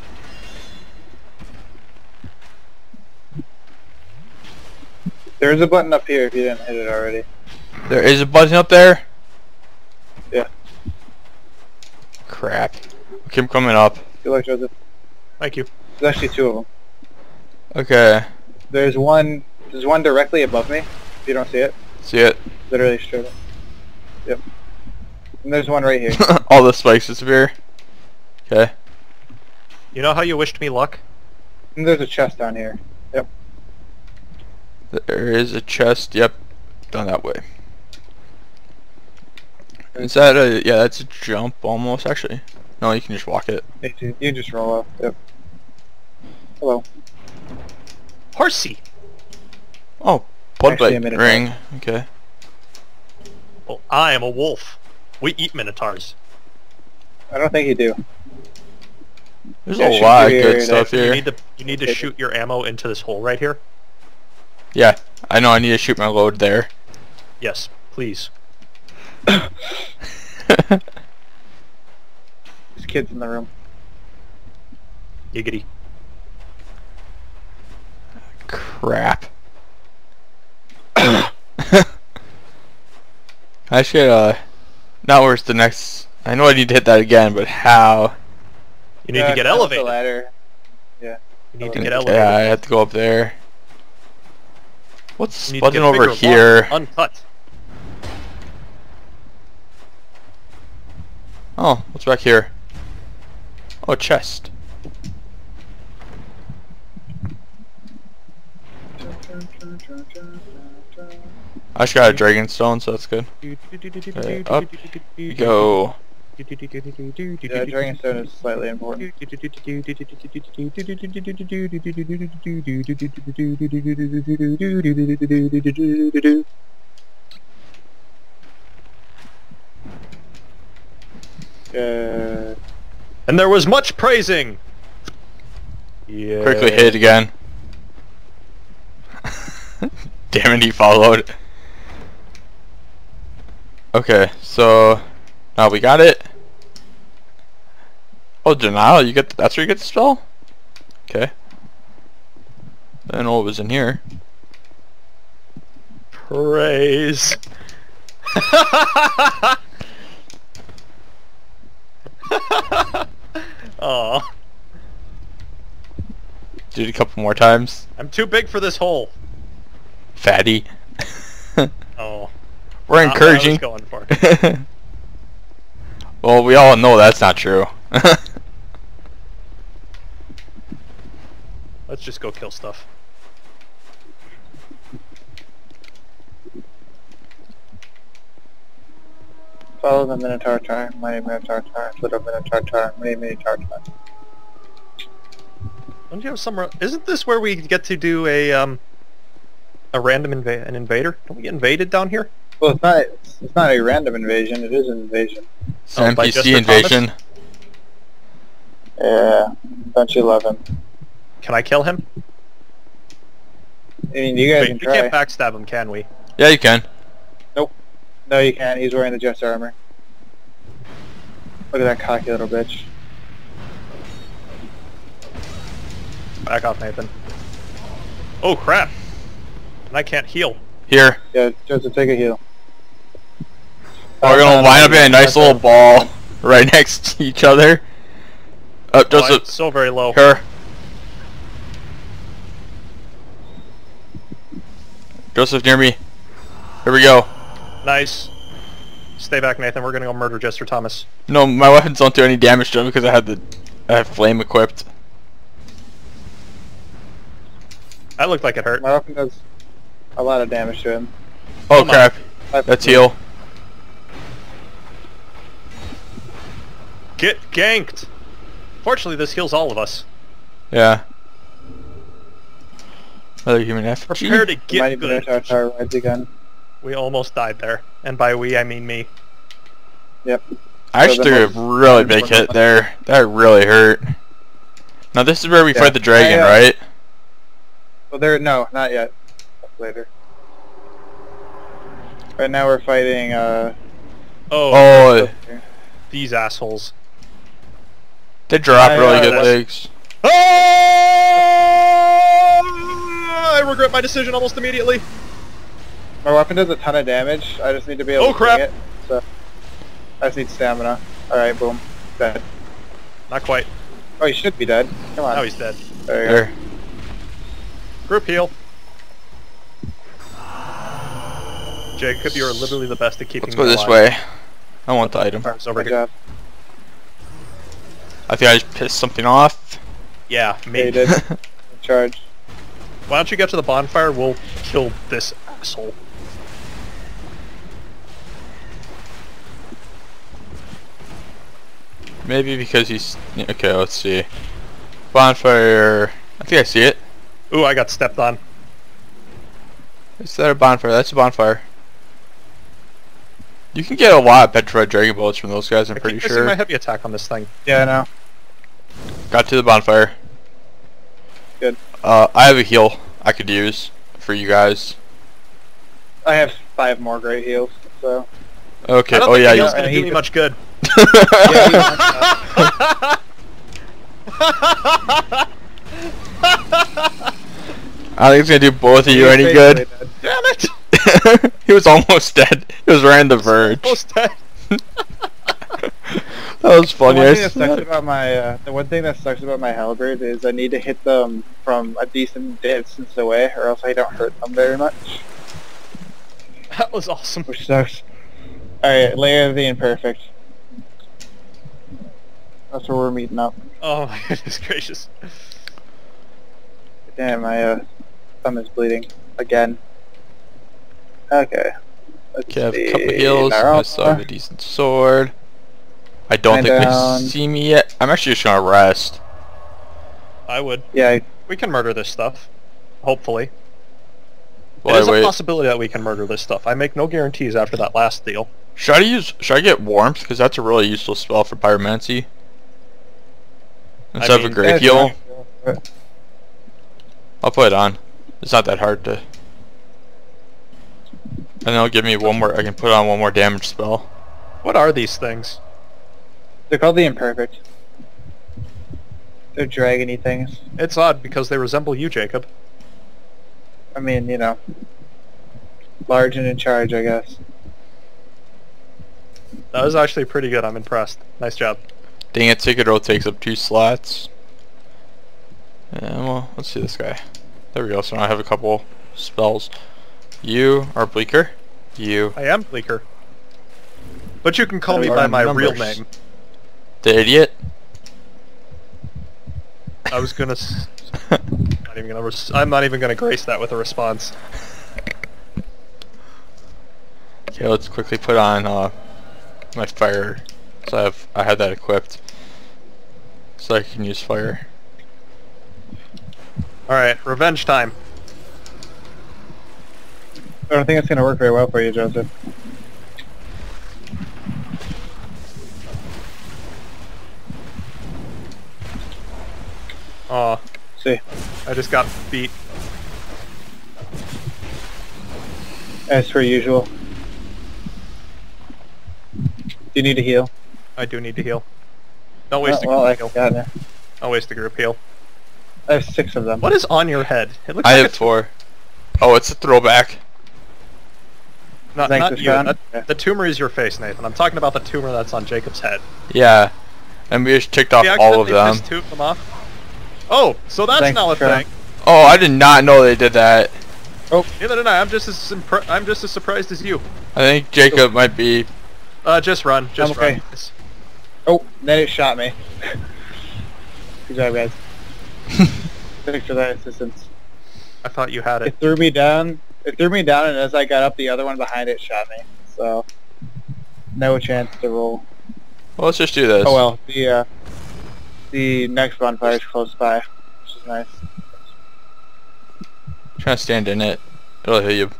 There's a button up here if you didn't hit it already. There is a button up there? Yeah. Crap. Keep coming up. Good luck, Joseph. Thank you. There's actually two of them. Okay. There's one. There's one directly above me. If you don't see it, See it? literally straight up. Yep. And there's one right here. All the spikes disappear. Okay. You know how you wished me luck? And there's a chest down here. Yep. There is a chest. Yep. Done that way. Is that a... Yeah, that's a jump almost, actually. No, you can just walk it. You can just roll off. Yep. Hello. Horsey! Oh, blood Actually, a bite minotaur. ring. Okay. Well, I am a wolf. We eat minotaurs. I don't think you do. There's Yeah, a shoot lot of your- good stuff You here. need to you need to Okay. shoot your ammo into this hole right here. Yeah, I know I need to shoot my load there. Yes, please. There's kids in the room. Giggity. Crap. I should, uh... Now where's the next... I know I need to hit that again, but how? You need Uh, to get climb up elevated. The ladder. Yeah. You need to Yeah, get elevated. Yeah, I have to go up there. What's You need to button get over bigger, here? longer, uncut. Oh, what's back here? Oh, a chest. I just got a dragon stone, so that's good. Okay, up we go. Yeah, Dragonstone is slightly important. Uh, And there was much praising. Yeah. Quickly hit it again. Damn it, he followed. Okay, so now we got it. Oh, denial, you get that's where you get the spell? Okay. I don't know what was in here. Praise. Aw. Do it a couple more times. I'm too big for this hole. Fatty. Oh. We're Not what I was encouraging. going for. Well, we all know that's not true. Let's just go kill stuff. follow the Minotaur Tar, Mighty Minotaur Tar, Little Minotaur Tar, Mighty Minotaur Tar. Don't you have somewhere? Isn't this where we get to do a um a random inva an invader? Don't we get invaded down here? Well, it's not. It's not a random invasion. It is an invasion. It's an Oh, by N P C Jester invasion. Yeah, don't you love him? Can I kill him? I mean, you guys Wait, can we try. can't backstab him, can we? Yeah, you can. No, you can't. He's wearing the Jester armor. Look at that cocky little bitch. Back off, Nathan. Oh crap! And I can't heal. Here. Yeah, Joseph, take a heal. We're gonna line up in a nice little ball right next to each other. Uh, Oh, I'm Joseph, so very low. her. Joseph, near me. Here we go. Nice. Stay back, Nathan. We're gonna go murder Jester Thomas. No, my weapons don't do any damage to him because I have the, I have flame equipped. That looked like it hurt. My weapon does a lot of damage to him. Oh Come on. crap! I've- That's heal. Get ganked! Fortunately, this heals all of us. Yeah. Another human effigy. Prepare to The get Mighty good. Minotaur Tar rides again. We almost died there. And by we, I mean me. Yep. I So actually the took a most- really big hit there. That really hurt. Now this is where we Yeah. fight the dragon, I, uh, right? Well, there. No, not yet. That's later. Right now we're fighting, uh... Oh, Oh, these assholes. they drop I, really uh, good what- things. Oh! I regret my decision almost immediately. My weapon does a ton of damage. I just need to be able Oh, to crap. swing it. So, I just need stamina. Alright, boom. Dead. Not quite. Oh, he should be dead. Come on. Now he's dead. There you go. There. Group heal. Jacob, you are literally the best at keeping Let's go me this alive. way. I want the item. It's over Good here. job. I think I just pissed something off. Yeah, Yeah, me. you did. Charge. Why don't you get to the bonfire? We'll kill this asshole. Maybe because he's... Okay, let's see. Bonfire... I think I see it. Ooh, I got stepped on. Is that a bonfire? That's a bonfire. You can get a lot of petrified dragon bullets from those guys, I'm I pretty keep missing sure. my heavy attack on this thing. Yeah, I know. Got to the bonfire. Good. Uh, I have a heal I could use for you guys. I have five more great heals, so... Okay, I don't oh think yeah, the you... heal's gonna he do me could- much good. Yeah, he wants that. I think it's gonna do both of you He's any basically good. dead. Damn it! He was almost dead. He was right on the verge. Almost dead. That was The funny. one I thing that sucks swear. about my uh, the one thing that sucks about my halberd is I need to hit them from a decent distance away, or else I don't hurt them very much, That was awesome. which sucks. All right, layer of the imperfect. That's where we're meeting up. Oh my goodness gracious. Damn, my uh, thumb is bleeding again. Okay. Let's Okay, I have a see. couple heals. I still have a decent sword. I don't Hand think down. they see me yet. I'm actually just gonna rest. I would. Yeah, We can murder this stuff. Hopefully. While it is I a wait. possibility that we can murder this stuff. I make no guarantees after that last deal. Should I use? Should I get warmth? Because that's a really useful spell for pyromancy. Instead mean, of a great heal, I'll put it on. It's not that hard to. And it'll give me one more. I can put on one more damage spell. What are these things? They're called the imperfect. They're dragony things. It's odd because they resemble you, Jacob. I mean, you know, large and in charge, I guess. That was actually pretty good. I'm impressed. Nice job. Dang it, Ticket Roll takes up two slots. Yeah, well, let's see this guy. There we go. So now I have a couple spells. You are Bleaker. You, I am Bleaker. But you can call me There by are my real numbers. name. the idiot. I was gonna. S not even gonna res I'm not even gonna grace that with a response. Okay, let's quickly put on uh, my fire. So I have I had that equipped, so I can use fire. All right, revenge time. I don't think it's going to work very well for you, Joseph. Aw, See, I just got beat. as per usual. Do you need to heal? I do need to heal. Don't waste Oh, a well, I group heal. got it. Don't waste a group heal. I have six of them. What is on your head? It looks I like have a four. Oh, it's a throwback. Not, Thanks, not it's you. gone? That, Yeah. the tumor is your face, Nathan. I'm talking about the tumor that's on Jacob's head. Yeah, and we just ticked off He all of accidentally them. pissed two of them off. Oh, so that's Thanks, now a Trevor. thing. Oh, I did not know they did that. Neither did I. I'm just as impre- I'm just as surprised as you. I think Jacob might be. Uh, just run. Just I'm okay. run. Oh, then it shot me. Good job, guys. Thanks for that assistance. I thought you had It it. threw me down. It threw me down, and as I got up, the other one behind it shot me. So, no chance to roll. Well, let's just do this. Oh well, the uh, the next bonfire is close by, which is nice. Trying to stand in it. It'll hit you.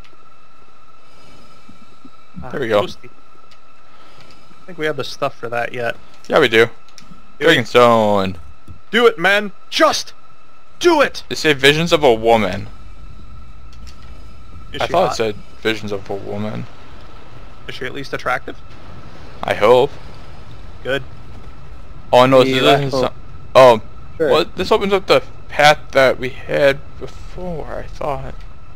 There we go. Ah, toasty. I think we have the stuff for that yet. Yeah, we do. Dragon Stone. Do it, man. Just do it. They say visions of a woman. Is I she thought hot? it said visions of a woman. Is she at least attractive? I hope. Good. Oh no, The this last isn't. hope. So oh, Sure. well, this opens up the path that we had before. I thought.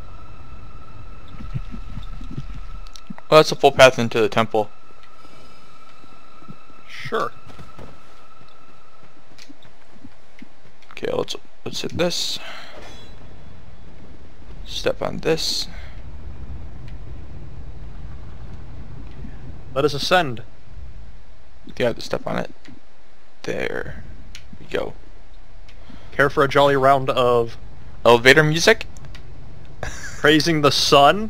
Well, that's a full path into the temple. Sure. Okay, let's let's hit this. Step on this. Let us ascend. You have to step on it. There we go. Care for a jolly round of Elevator music? praising the sun?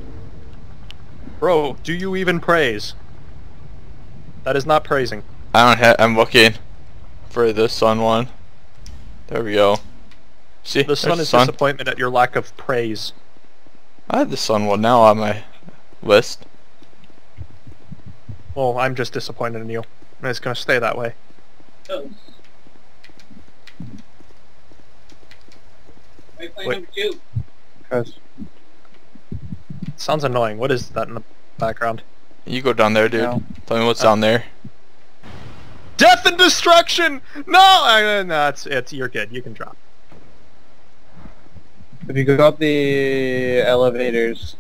Bro, do you even praise? That is not praising. I don't have. I'm looking for the sun one. There we go. See, The sun there's is sun. disappointment at your lack of praise. I have the sun one now on my list. Well, I'm just disappointed in you. And it's gonna stay that way. Wait. Because Sounds annoying. What is that in the background? You go down there, dude. No. Tell me what's Oh. down there. Death and destruction! No! Uh, no, it's, it's, you're good. You can drop. if you go up the elevators,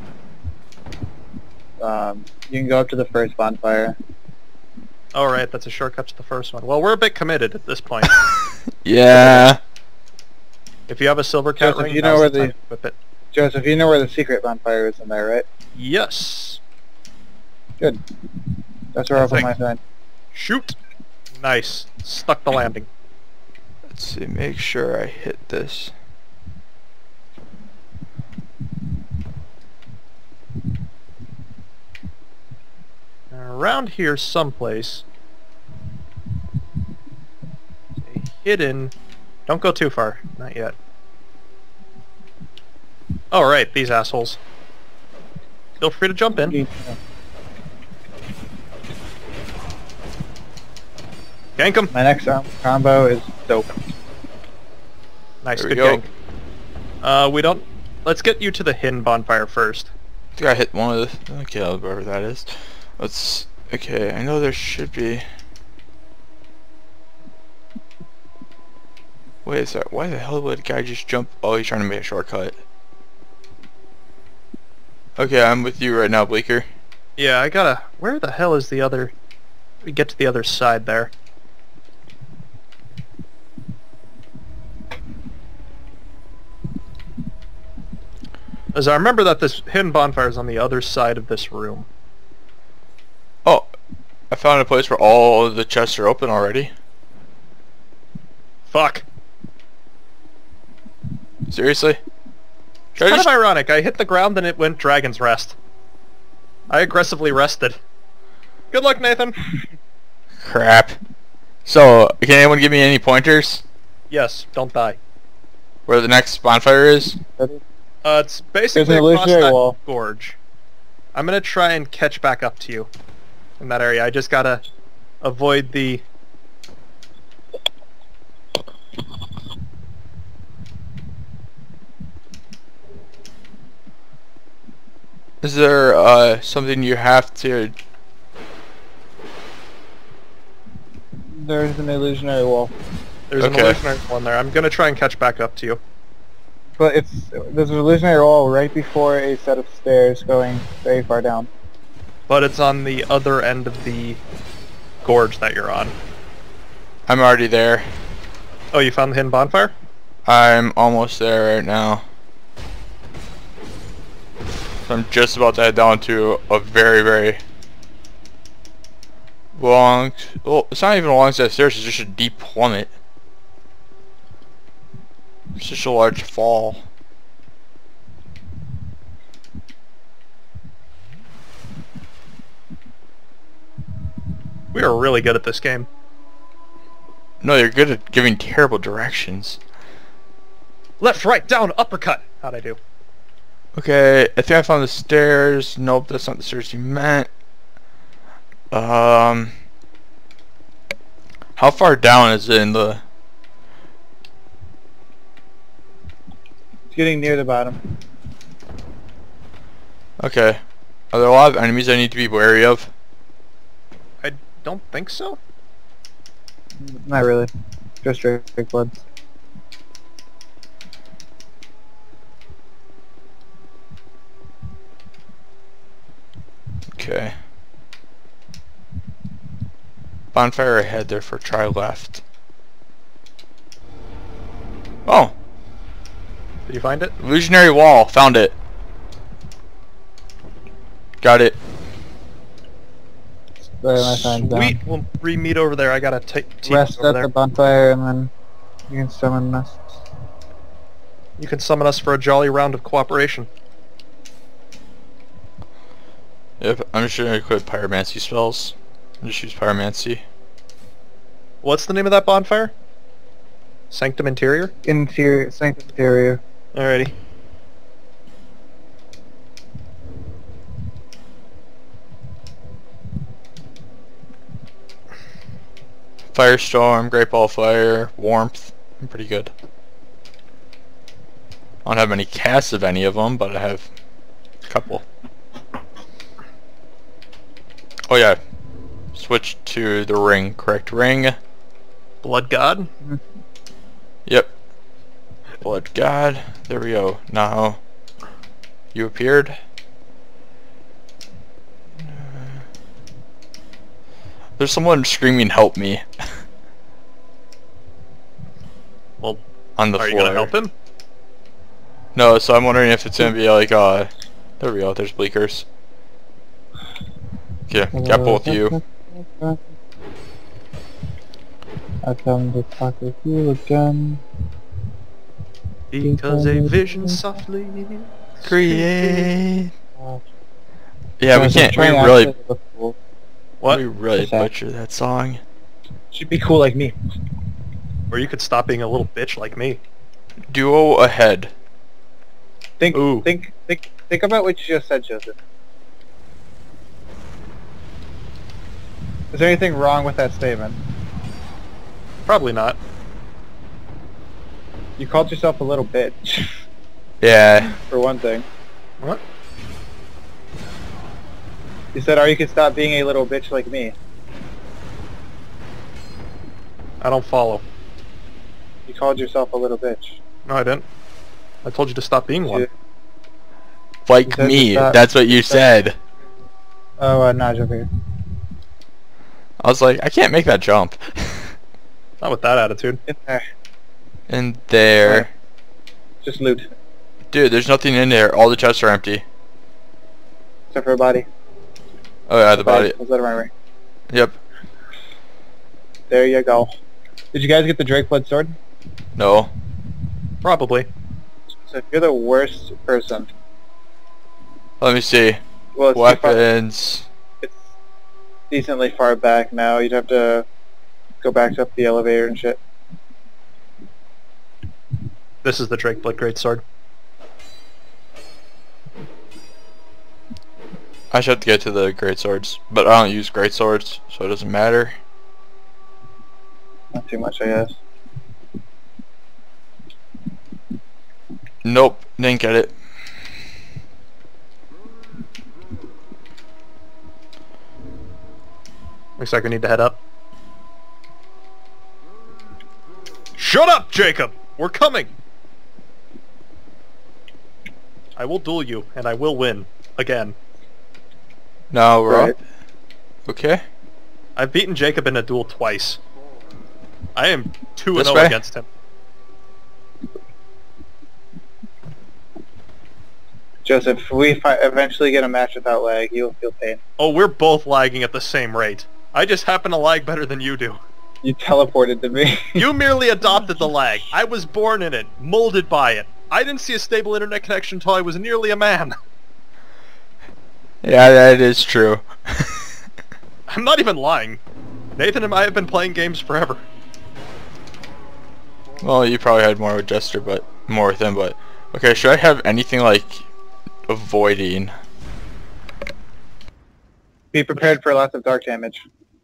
um, you can go up to the first bonfire. Alright, that's a shortcut to the first one. Well, we're a bit committed at this point. Yeah. If you have a silver cat Joseph, ring, you know now's where the time the- to whip it. Joseph, you know where the secret bonfire is in there, right? Yes. Good. That's where I'll put my Thanks. sign. Shoot! Nice. Stuck the landing. Let's see. Make sure I hit this. Now, around here someplace, a hidden... Don't go too far. Not yet. Oh, right. These assholes. Feel free to jump in. Gank them. My next um, combo is dope. Nice. There we Good go. gank. Uh, we don't... Let's get you to the hidden bonfire first. I think I hit one of the. Okay, whatever that is. Let's. Okay, I know there should be. Wait a sec. Why the hell would a guy just jump? Oh, he's trying to make a shortcut. Okay, I'm with you right now, Bleaker. Yeah, I gotta... Where the hell is the other... We get to the other side there. As I remember that this hidden bonfire is on the other side of this room. Oh, I found a place where all of the chests are open already. Fuck. Seriously? Should I Kind just- of ironic. I hit the ground and it went Dragon's Rest. I aggressively rested. Good luck, Nathan. Crap. So, can anyone give me any pointers Yes, don't die. where the next bonfire is? Uh, it's basically There's an across illusionary that wall. gorge. I'm gonna try and catch back up to you in that area. I just gotta avoid the... Is there uh, something you have to... There's an illusionary wall. There's an Okay. illusionary one there. I'm gonna try and catch back up to you. But it's there's an illusionary wall right before a set of stairs going very far down. But it's on the other end of the gorge that you're on. I'm already there. Oh, you found the hidden bonfire? I'm almost there right now. So I'm just about to head down to a very, very long... Well, it's not even a long set of stairs, it's just a deep plummet. It's just a large fall. We are really good at this game. No, you're good at giving terrible directions. Left, right, down, uppercut! How'd I do? Okay, I think I found the stairs. Nope, that's not the stairs you meant. Um... How far down is it in the... It's getting near the bottom. Okay. Are there a lot of enemies I need to be wary of? I don't think so. Not really. Just Drake Bloods. Okay. Bonfire ahead, therefore try left. Oh! Did you find it? Illusionary wall. Found it. Got it. There, my time's down. Sweet. We'll re-meet over there. I got a t team Rest over at there. the bonfire and then you can summon us. You can summon us for a jolly round of cooperation. Yep, I'm just gonna equip pyromancy spells. Just use pyromancy. What's the name of that bonfire? Sanctum Interior? Interior, Sanctum Interior. Alrighty. Firestorm, Great Ball of Fire, Warmth. I'm pretty good. I don't have many casts of any of them, but I have a couple. Oh yeah. Switch to the ring. Correct ring. Blood God? Yep. Blood God. There we go. Now you appeared. There's someone screaming, "Help me!" Well, on the are floor. you gonna help him? No, so I'm wondering if it's gonna be like, uh, there we go. There's Bleakers. Yeah, got both of you. I come to talk with you again. Because a vision softly Create. Yeah, we Guys, I'm can't. We trying to really, actually look cool. What? we really What's that? butcher that song. Should be cool like me. Or you could stop being a little bitch like me. Duo ahead. Think, Ooh. think, think, think about what you just said, Joseph. Is there anything wrong with that statement? Probably not. You called yourself a little bitch, Yeah. for one thing. What? You said, or you could stop being a little bitch like me. I don't follow. You called yourself a little bitch. No, I didn't. I told you to stop being one. You- Like You said me. to stop- That's what you said. Oh, uh, nah, jump here. I was like, I can't make that jump. Not with that attitude. In there. And there. Just loot. Dude, there's nothing in there. All the chests are empty. Except for a body. Oh yeah, the body. Let's let it run away. Yep. There you go. Did you guys get the Drake Blood sword? No. Probably. So if you're the worst person, Let me see. well, it's, too far, Weapons. it's decently far back now. You'd have to go back up the elevator and shit. This is the Drake Blood Greatsword. I should have to get to the great swords, but I don't use great swords, so it doesn't matter. Not too much, I guess. Nope, didn't get it. Looks like we need to head up. Shut up, Jacob! We're coming! I will duel you, and I will win. Again. No, we're Right. up. Okay. I've beaten Jacob in a duel twice. I am two and This oh way? against him. Joseph, if we fi eventually get a match without lag, you will feel pain. Oh, we're both lagging at the same rate. I just happen to lag better than you do. You teleported to me. You merely adopted the lag. I was born in it, molded by it. I didn't see a stable internet connection until I was nearly a man. Yeah, that is true. I'm not even lying. Nathan and I have been playing games forever. Well, you probably had more with Jester, but more with him, but okay, should I have anything like avoiding? Be prepared for lots of dark damage.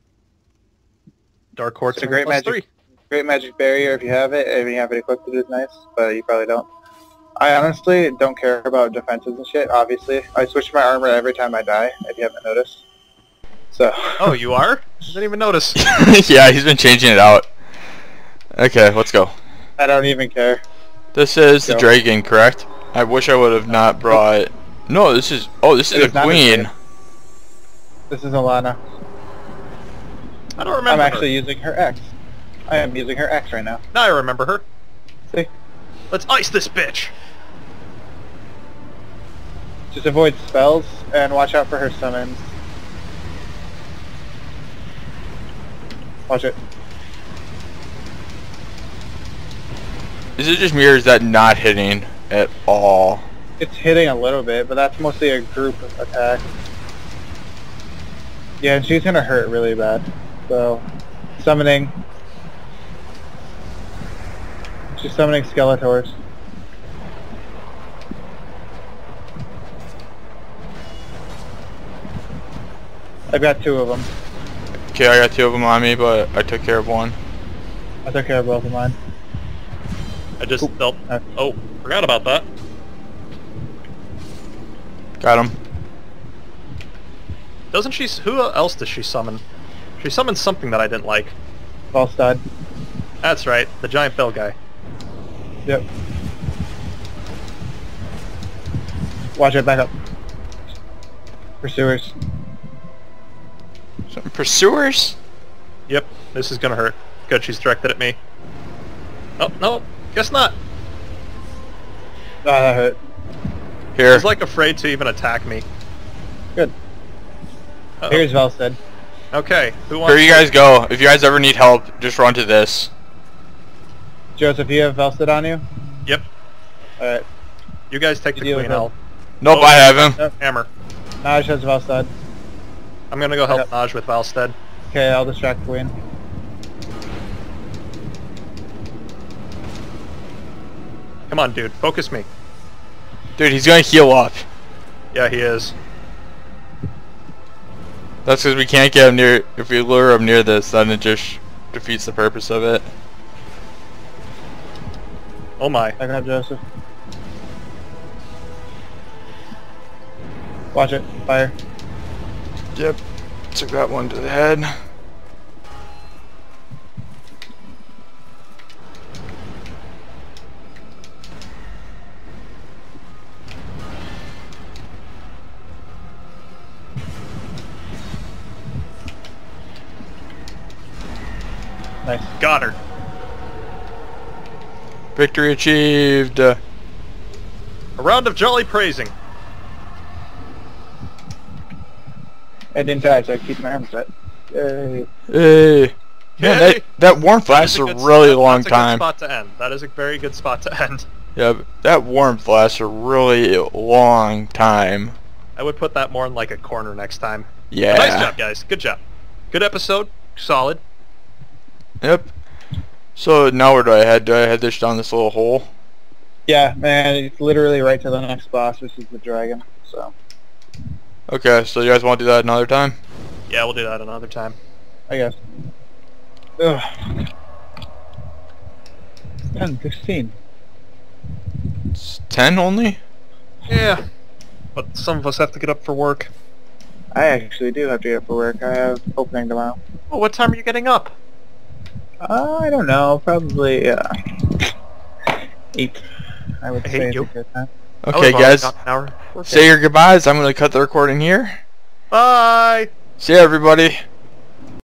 Dark Horse It's a great plus magic. three. Great magic barrier if you have it. If you have it equipped, it is nice, but you probably don't. I honestly don't care about defenses and shit, obviously. I switch my armor every time I die, if you haven't noticed. So... Oh, you are? I didn't even notice. Yeah, he's been changing it out. Okay, let's go. I don't even care. This is Go. the dragon, correct? I wish I would have not brought... No, this is... Oh, this is It the is not a queen. dragon. This is Alana. I don't remember I'm actually her. using her X. I am using her X right now. Now I remember her. See? Let's ice this bitch. Just avoid spells and watch out for her summons. Watch it. Is it just me or is that not hitting at all? It's hitting a little bit, but that's mostly a group attack. Yeah, and she's gonna hurt really bad. So, summoning. She's summoning Skeletors. I've got two of them. Okay, I got two of them on me, but I took care of one. I took care of both of mine. I just... Oh, Uh, oh, forgot about that. Got him. Doesn't she... Who else does she summon? She summons something that I didn't like. Volstad. That's right, the giant bell guy. Yep. Watch it, back up. Pursuers. Some pursuers? Yep, this is gonna hurt. Good, she's directed at me. Oh, no, guess not. Ah, that hurt. Here. She's like afraid to even attack me. Good. Uh-oh. Here's Volstead. Okay, who wants Here you to- guys go. If you guys ever need help, just run to this. Joseph, you have Volstead on you? Yep, Alright. you guys take You the deal queen, with I'll... Nope, Oh. I have him. Hammer. Naj has Volstead. I'm gonna go help Okay. Naj with Valstead. Okay, I'll distract Queen. Come on, dude, focus me. Dude, he's gonna heal up. Yeah, he is. That's because we can't get him near... If we lure him near this, then it just defeats the purpose of it. Oh my. Back up, Joseph. Watch it. Fire. Yep. Took that one to the head. Nice. Got her. Victory achieved. Uh, A round of jolly praising. I didn't die, so I keep my arm set. Yay. Hey. Man, Yay. that, that warmth That is lasts a good- really that- long that's time. a good spot to end. That is a very good spot to end. Yeah, but that warmth lasts a really long time. I would put that more in like a corner next time. Yeah. But nice job, guys. Good job. Good episode. Solid. Yep. So now where do I head? Do I head this down this little hole? Yeah, man, it's literally right to the next boss, which is the dragon, so... Okay, so you guys want to do that another time? Yeah, we'll do that another time. I guess. Ugh. ten, sixteen. It's ten only? Yeah. But some of us have to get up for work. I actually do have to get up for work. I have opening tomorrow. Oh, what time are you getting up? Uh, I don't know, probably, uh... eight. I would I say hate it's you. a good time. I Okay, would've already guys. got an hour. Say your goodbyes. I'm going to cut the recording here. Bye! See ya, everybody.